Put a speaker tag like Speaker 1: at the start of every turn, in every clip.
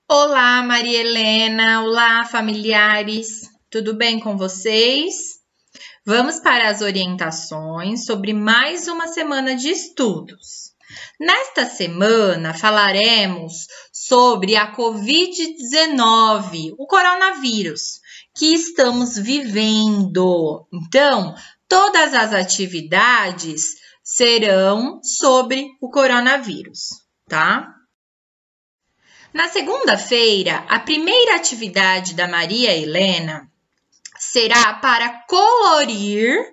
Speaker 1: Olá, Maria Helena! Olá, familiares! Tudo bem com vocês? Vamos para as orientações sobre mais uma semana de estudos. Nesta semana, falaremos sobre a Covid-19, o coronavírus, que estamos vivendo. Então, todas as atividades serão sobre o coronavírus, tá? Na segunda-feira, a primeira atividade da Maria Helena será para colorir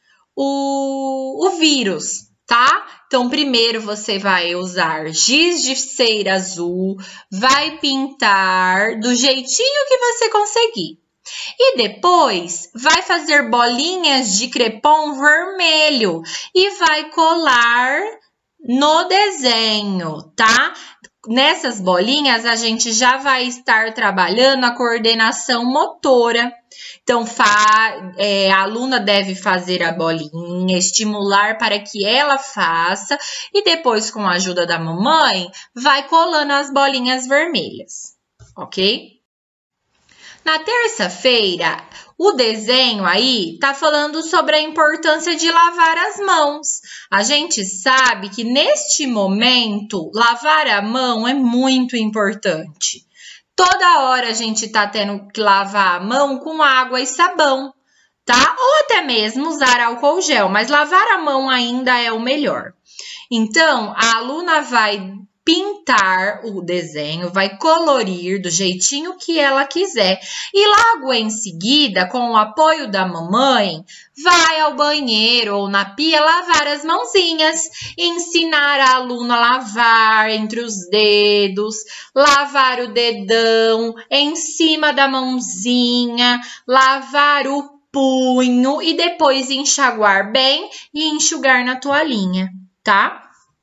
Speaker 1: o vírus, tá? Então, primeiro você vai usar giz de cera azul, vai pintar do jeitinho que você conseguir. E depois vai fazer bolinhas de crepom vermelho e vai colar no desenho, tá? Nessas bolinhas, a gente já vai estar trabalhando a coordenação motora. Então, a aluna deve fazer a bolinha, estimular para que ela faça e depois, com a ajuda da mamãe, vai colando as bolinhas vermelhas, ok? Na terça-feira, o desenho aí tá falando sobre a importância de lavar as mãos. A gente sabe que neste momento, lavar a mão é muito importante. Toda hora a gente tá tendo que lavar a mão com água e sabão, tá? Ou até mesmo usar álcool gel, mas lavar a mão ainda é o melhor. Então, a aluna vai pintar o desenho, vai colorir do jeitinho que ela quiser e logo em seguida, com o apoio da mamãe, vai ao banheiro ou na pia lavar as mãozinhas, ensinar a aluna a lavar entre os dedos, lavar o dedão em cima da mãozinha, lavar o punho e depois enxaguar bem e enxugar na toalhinha, tá?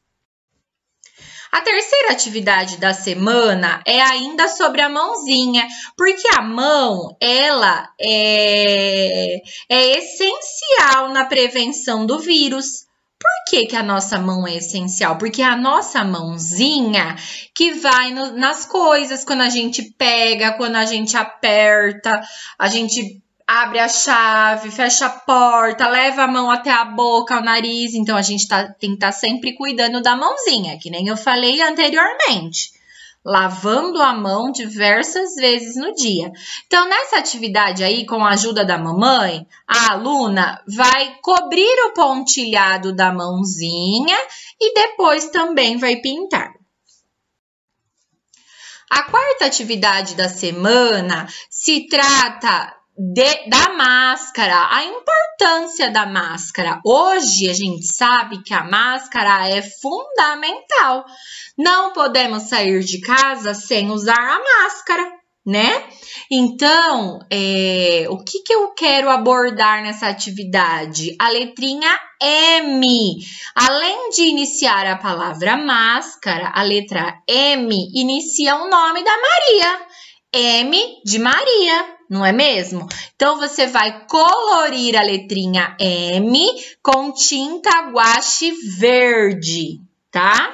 Speaker 1: A terceira atividade da semana é ainda sobre a mãozinha, porque a mão, ela é essencial na prevenção do vírus. Por que a nossa mão é essencial? Porque é a nossa mãozinha que vai nas coisas, quando a gente pega, quando a gente aperta, a gente abre a chave, fecha a porta, leva a mão até a boca, o nariz. Então, a gente tem que estar sempre cuidando da mãozinha, que nem eu falei anteriormente. Lavando a mão diversas vezes no dia. Então, nessa atividade aí, com a ajuda da mamãe, a aluna vai cobrir o pontilhado da mãozinha e depois também vai pintar. A quarta atividade da semana se trata da máscara, a importância da máscara. Hoje a gente sabe que a máscara é fundamental. Não podemos sair de casa sem usar a máscara, né? Então, o que eu quero abordar nessa atividade? A letrinha M. Além de iniciar a palavra máscara, a letra M inicia o nome da Maria. M de Maria, não é mesmo? Então, você vai colorir a letrinha M com tinta guache verde, tá?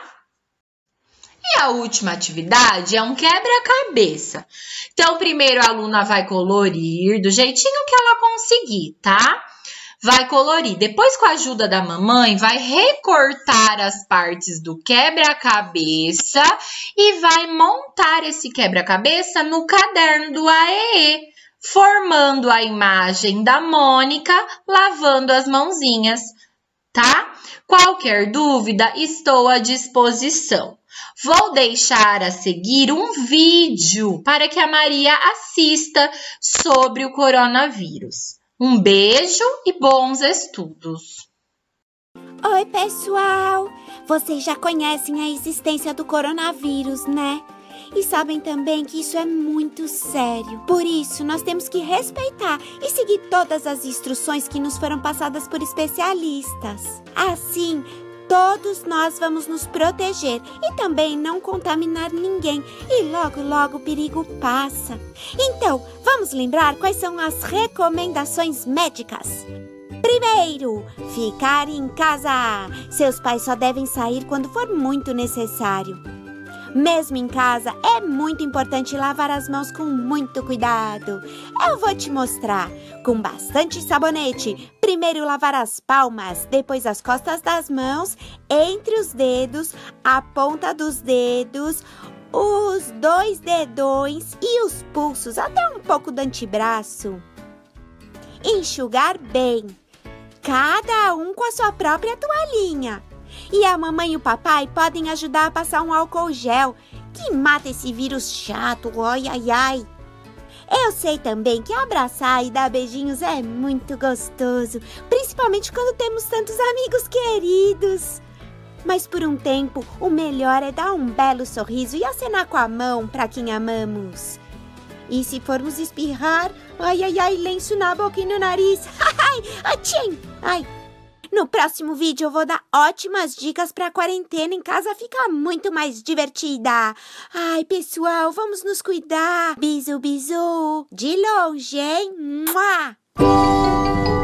Speaker 1: E a última atividade é um quebra-cabeça. Então, primeiro a aluna vai colorir do jeitinho que ela conseguir, tá? Vai colorir. Depois, com a ajuda da mamãe, vai recortar as partes do quebra-cabeça e vai montar esse quebra-cabeça no caderno do AEE, formando a imagem da Mônica lavando as mãozinhas, tá? Qualquer dúvida, estou à disposição. Vou deixar a seguir um vídeo para que a Maria assista sobre o coronavírus. Um beijo e bons estudos!
Speaker 2: Oi, pessoal! Vocês já conhecem a existência do coronavírus, né? E sabem também que isso é muito sério. Por isso, nós temos que respeitar e seguir todas as instruções que nos foram passadas por especialistas. Assim, todos nós vamos nos proteger e também não contaminar ninguém. E logo, logo o perigo passa. Então, vamos lembrar quais são as recomendações médicas. Primeiro, ficar em casa. Seus pais só devem sair quando for muito necessário. Mesmo em casa, é muito importante lavar as mãos com muito cuidado. Eu vou te mostrar. Com bastante sabonete. Primeiro lavar as palmas, depois as costas das mãos, entre os dedos, a ponta dos dedos, os 2 dedões e os pulsos, até um pouco do antebraço. Enxugar bem. Cada um com a sua própria toalhinha. E a mamãe e o papai podem ajudar a passar um álcool gel que mata esse vírus chato, ai, ai, ai. Eu sei também que abraçar e dar beijinhos é muito gostoso, principalmente quando temos tantos amigos queridos. Mas por um tempo, o melhor é dar um belo sorriso e acenar com a mão para quem amamos. E se formos espirrar, ai, ai, ai, lenço na boca e no nariz. Ai, atchim, ai. No próximo vídeo eu vou dar ótimas dicas para a quarentena em casa ficar muito mais divertida. Ai, pessoal, vamos nos cuidar. Bisu, bisu. De longe, hein? Mua!